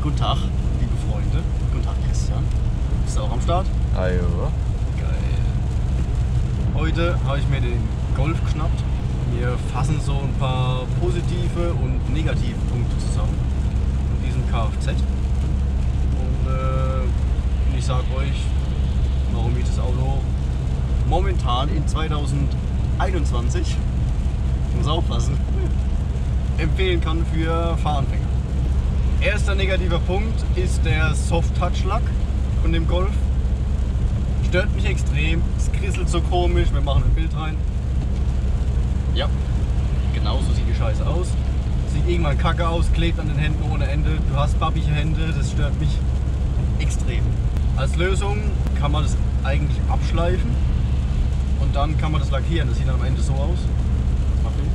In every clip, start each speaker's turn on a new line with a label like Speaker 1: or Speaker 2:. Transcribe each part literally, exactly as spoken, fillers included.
Speaker 1: Guten Tag, liebe Freunde. Guten Tag, Christian. Bist du auch am Start?
Speaker 2: Ajo.
Speaker 1: Geil. Heute habe ich mir den Golf geschnappt. Wir fassen so ein paar positive und negative Punkte zusammen in diesem Kfz. Und äh, ich sage euch, warum ich das Auto momentan in zweitausendeinundzwanzig, ich muss aufpassen, empfehlen kann für Fahranfänger. Erster negativer Punkt ist der Soft-Touch-Lack von dem Golf. Stört mich extrem, es krisselt so komisch, wir machen ein Bild rein. Ja, genau so sieht die Scheiße aus. Sieht irgendwann kacke aus, klebt an den Händen ohne Ende. Du hast babbige Hände, das stört mich extrem. Als Lösung kann man das eigentlich abschleifen und dann kann man das lackieren. Das sieht am Ende so aus. Mach hin.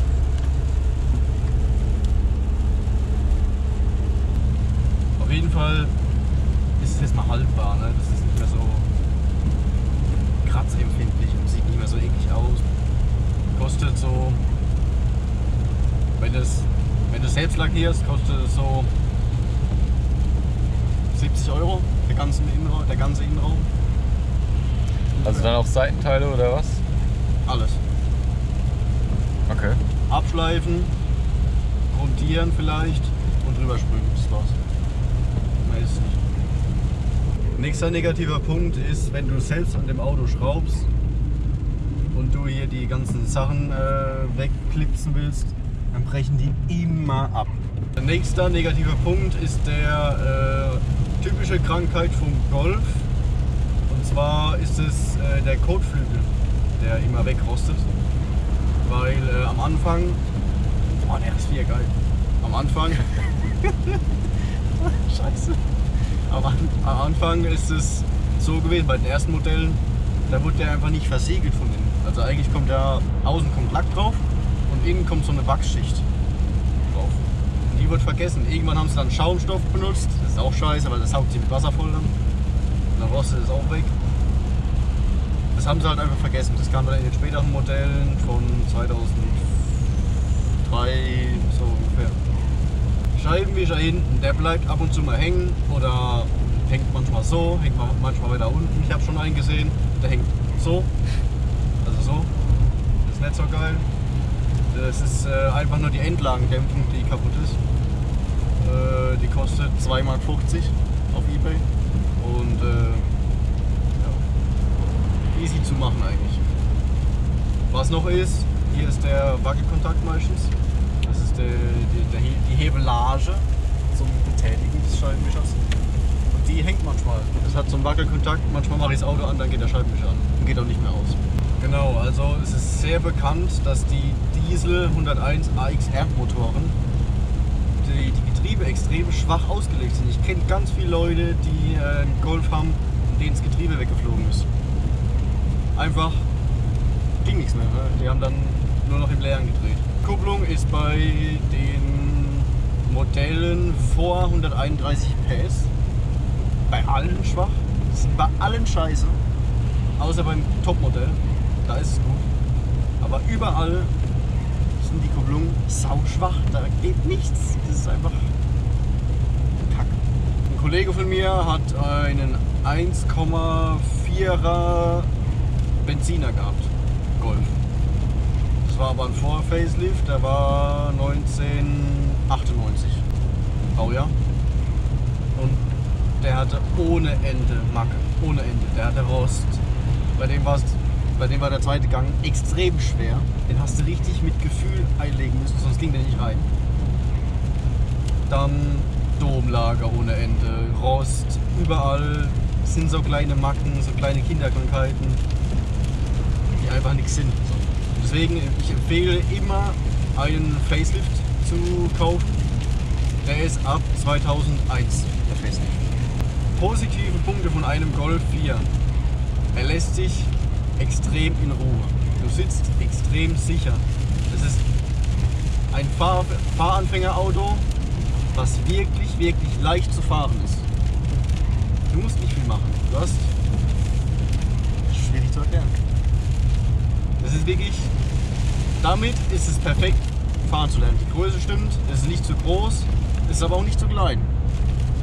Speaker 1: Auf jeden Fall ist es jetzt mal haltbar, ne? Das ist nicht mehr so kratzempfindlich und sieht nicht mehr so eklig aus. Kostet so, wenn du es wenn du selbst lackierst, kostet es so siebzig Euro, der ganze Innenraum. Der ganze Innenraum.
Speaker 2: Also dann auch Seitenteile oder was?
Speaker 1: Alles.
Speaker 2: Okay.
Speaker 1: Abschleifen, grundieren vielleicht und drüber sprühen, das war's. Mehr ist es nicht. Nächster negativer Punkt ist, wenn du selbst an dem Auto schraubst und du hier die ganzen Sachen äh, wegklipsen willst, dann brechen die immer ab. Der nächste negativer Punkt ist der äh, typische Krankheit vom Golf. Und zwar ist es äh, der Kotflügel, der immer wegrostet. Weil äh, am Anfang, boah, der ist wieder geil. Am Anfang, scheiße. Am, am Anfang ist es so gewesen, bei den ersten Modellen, da wurde der einfach nicht versiegelt von innen. Also eigentlich kommt ja, außen kommt Lack drauf und innen kommt so eine Wachsschicht drauf. Und die wird vergessen. Irgendwann haben sie dann Schaumstoff benutzt, das ist auch scheiße, weil das saugt sie mit Wasser voll dann. Und dann rostet es auch weg. Das haben sie halt einfach vergessen. Das kam dann in den späteren Modellen von zweitausenddrei, so ungefähr. Scheibenwischer hinten, der bleibt ab und zu mal hängen oder hängt manchmal so, hängt manchmal weiter unten. Ich habe schon einen gesehen, der hängt so, also so. Das ist nicht so geil. Das ist äh, einfach nur die Endlagendämpfung, die kaputt ist. Äh, die kostet zwei Mark fünfzig auf eBay und äh, ja, easy zu machen eigentlich. Was noch ist, hier ist der Wackelkontakt meistens. Das ist der, die, der, die Hebelage zum Betätigen des Scheibenwischers. Und die hängt manchmal. Das hat so einen Wackelkontakt. Manchmal mache ich das Auto an, dann geht der Scheibenwischer an. Und geht auch nicht mehr aus. Genau, also es ist sehr bekannt, dass die Diesel hunderteins A X R Motoren, die, die Getriebe extrem schwach ausgelegt sind. Ich kenne ganz viele Leute, die äh, einen Golf haben, in denen das Getriebe weggeflogen ist. Einfach ging nichts mehr. Ne? Die haben dann nur noch im Leeren gedreht. Die Kupplung ist bei den Modellen vor hunderteinunddreißig P S bei allen schwach. Das ist bei allen scheiße. Außer beim Topmodell. Da ist es gut. Aber überall sind die Kupplungen sauschwach. Da geht nichts. Das ist einfach Kack. Ein Kollege von mir hat einen eins Komma vierer Benziner gehabt. Golf. Das war aber ein Vor-Facelift, der war neunzehnhundertachtundneunzig Baujahr. Und der hatte ohne Ende Macke, ohne Ende. Der hatte Rost. Bei dem, war's, bei dem war der zweite Gang extrem schwer. Den hast du richtig mit Gefühl einlegen müssen, sonst ging der nicht rein. Dann Domlager ohne Ende, Rost, überall sind so kleine Macken, so kleine Kinderkrankheiten, die einfach nichts sind. Deswegen, ich empfehle immer einen Facelift zu kaufen. Der ist ab zweitausendeins, der Facelift. Positive Punkte von einem Golf vier. Er lässt sich extrem in Ruhe. Du sitzt extrem sicher. Das ist ein Fahr Fahranfängerauto, was wirklich, wirklich leicht zu fahren ist. Du musst nicht viel machen. Du hast... Schwierig zu erklären. Das ist wirklich... Damit ist es perfekt, fahren zu lernen. Die Größe stimmt, es ist nicht zu groß, es ist aber auch nicht zu klein.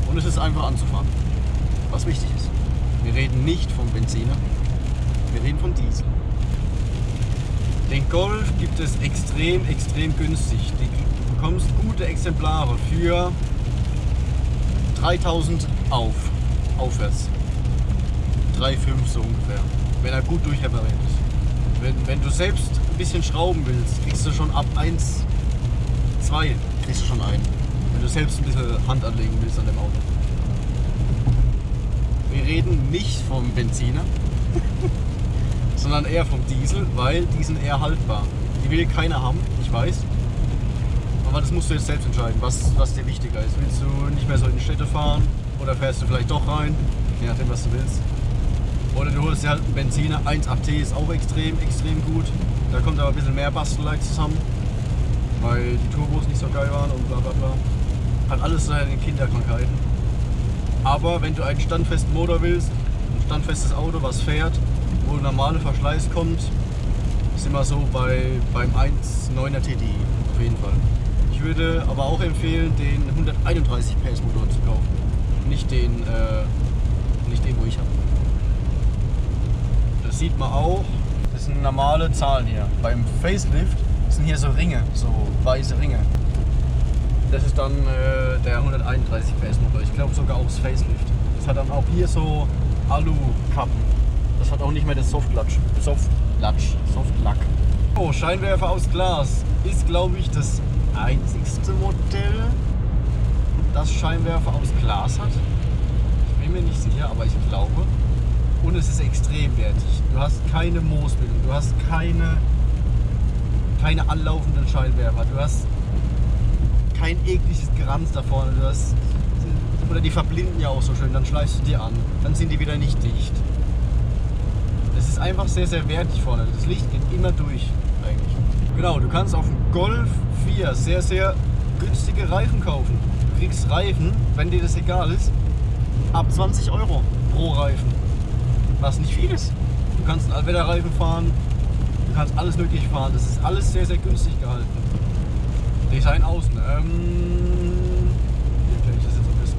Speaker 1: Und es ist einfach anzufahren. Was wichtig ist. Wir reden nicht vom Benziner, wir reden vom Diesel. Den Golf gibt es extrem, extrem günstig. Du bekommst gute Exemplare für dreitausend auf, aufwärts. drei Komma fünf so ungefähr, wenn er gut durchrepariert ist. Wenn, wenn du selbst ein bisschen schrauben willst, kriegst du schon ab eins, zwei kriegst du schon ein. Wenn du selbst ein bisschen Hand anlegen willst an dem Auto. Wir reden nicht vom Benziner, sondern eher vom Diesel, weil die sind eher haltbar. Die will keiner haben, ich weiß. Aber das musst du jetzt selbst entscheiden, was, was dir wichtiger ist. Willst du nicht mehr so in die Städte fahren oder fährst du vielleicht doch rein, je nachdem was du willst. Oder du holst dir halt einen Benziner, eins Komma acht T ist auch extrem, extrem gut. Da kommt aber ein bisschen mehr Bastelei zusammen, weil die Turbos nicht so geil waren und bla bla bla. Hat alles seine Kinderkrankheiten. Aber wenn du einen standfesten Motor willst, ein standfestes Auto, was fährt, wo ein normaler Verschleiß kommt, sind wir so bei, beim eins Komma neuner T D I auf jeden Fall. Ich würde aber auch empfehlen, den hunderteinunddreißig P S Motor zu kaufen, nicht den, äh, nicht den, wo ich habe. Das sieht man auch, das sind normale Zahlen hier. Beim Facelift sind hier so Ringe, so weiße Ringe. Das ist dann äh, der hunderteinunddreißig P S Motor, ich glaube sogar auch das Facelift. Das hat dann auch hier so Alu-Kappen. Das hat auch nicht mehr das Softlatsch, Softlatsch, Softlack. Oh, Scheinwerfer aus Glas ist, glaube ich, das einzigste Modell, das Scheinwerfer aus Glas hat. Ich bin mir nicht sicher, aber ich glaube. Und es ist extrem wertig. Du hast keine Moosbildung, du hast keine, keine anlaufenden Scheinwerfer, du hast kein ekliges Granz da vorne. Du hast, oder die verblinden ja auch so schön, dann schleichst du die an, dann sind die wieder nicht dicht. Es ist einfach sehr, sehr wertig vorne. Das Licht geht immer durch eigentlich. Genau, du kannst auf dem Golf vier sehr, sehr günstige Reifen kaufen. Du kriegst Reifen, wenn dir das egal ist, ab zwanzig Euro pro Reifen. Was nicht viel ist. Du kannst einen Allwetterreifen fahren, du kannst alles mögliche fahren. Das ist alles sehr, sehr günstig gehalten. Design außen. Ähm, wie erkläre ich das jetzt am besten?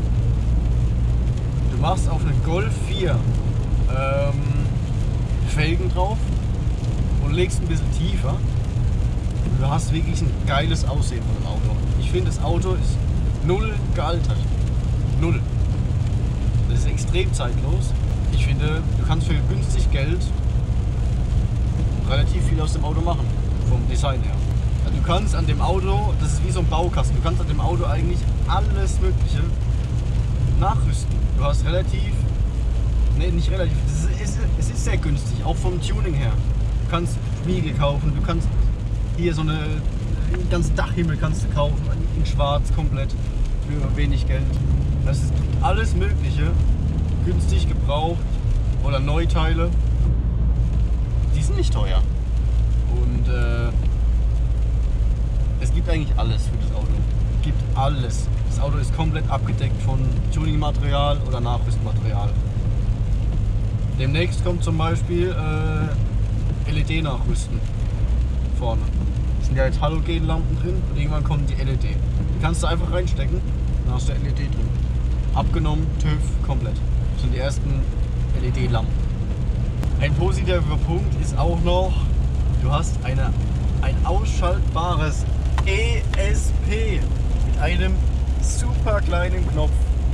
Speaker 1: Du machst auf einen Golf vier ähm, Felgen drauf und legst ein bisschen tiefer. Du hast wirklich ein geiles Aussehen von dem Auto. Ich finde, das Auto ist null gealtert. Null. Das ist extrem zeitlos. Ich finde, du kannst für günstig Geld relativ viel aus dem Auto machen, vom Design her. Also du kannst an dem Auto, das ist wie so ein Baukasten, du kannst an dem Auto eigentlich alles Mögliche nachrüsten. Du hast relativ, ne nicht relativ, es ist, es ist sehr günstig, auch vom Tuning her. Du kannst Spiegel kaufen, du kannst hier so eine, den ganzen Dachhimmel kannst du kaufen, in schwarz komplett, für wenig Geld. Das ist alles Mögliche. Günstig gebraucht oder Neuteile, die sind nicht teuer. Und äh, es gibt eigentlich alles für das Auto. Es gibt alles. Das Auto ist komplett abgedeckt von Tuningmaterial oder Nachrüstmaterial. Demnächst kommt zum Beispiel äh, L E D-Nachrüsten vorne. Es sind ja jetzt Halogenlampen drin und irgendwann kommen die L E D. Die kannst du einfach reinstecken, dann hast du L E D drin. Abgenommen, TÜV, komplett. Das sind die ersten L E D-Lampen. Ein positiver Punkt ist auch noch, du hast eine, ein ausschaltbares E S P mit einem super kleinen Knopf.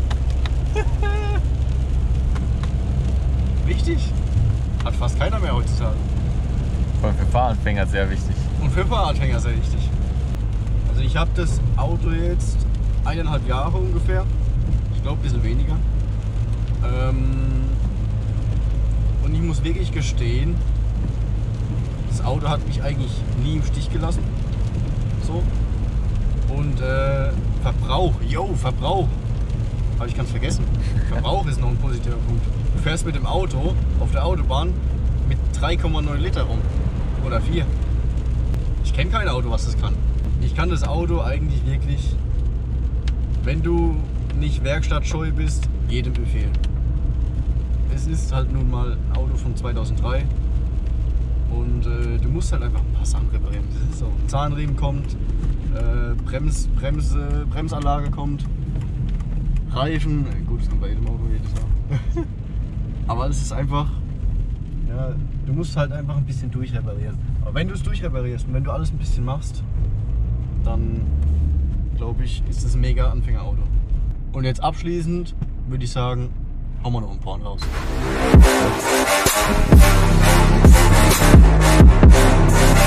Speaker 1: Wichtig. Hat fast keiner mehr heutzutage.
Speaker 2: Und für Fahranfänger sehr wichtig.
Speaker 1: Und für Fahranfänger sehr wichtig. Also ich habe das Auto jetzt eineinhalb Jahre ungefähr. Ich glaube ein bisschen weniger. Ähm, und ich muss wirklich gestehen, das Auto hat mich eigentlich nie im Stich gelassen. So. Und äh, Verbrauch, yo, Verbrauch. Habe ich ganz vergessen. Verbrauch ist noch ein positiver Punkt. Du fährst mit dem Auto auf der Autobahn mit drei Komma neun Liter rum. Oder vier. Ich kenne kein Auto, was das kann. Ich kann das Auto eigentlich wirklich, wenn du nicht werkstattscheu bist, jedem empfehlen. Es ist halt nun mal ein Auto von zweitausenddrei und äh, du musst halt einfach ein paar Sachen reparieren. Das ist so. Zahnriemen kommt, äh, Brems, Bremse, Bremsanlage kommt, Reifen, gut, das kommt bei jedem Auto jedes Jahr. Aber es ist einfach, ja, du musst halt einfach ein bisschen durchreparieren. Aber wenn du es durchreparierst und wenn du alles ein bisschen machst, dann glaube ich, ist das ein mega Anfängerauto. Und jetzt abschließend würde ich sagen, hauen wir noch ein Porn raus.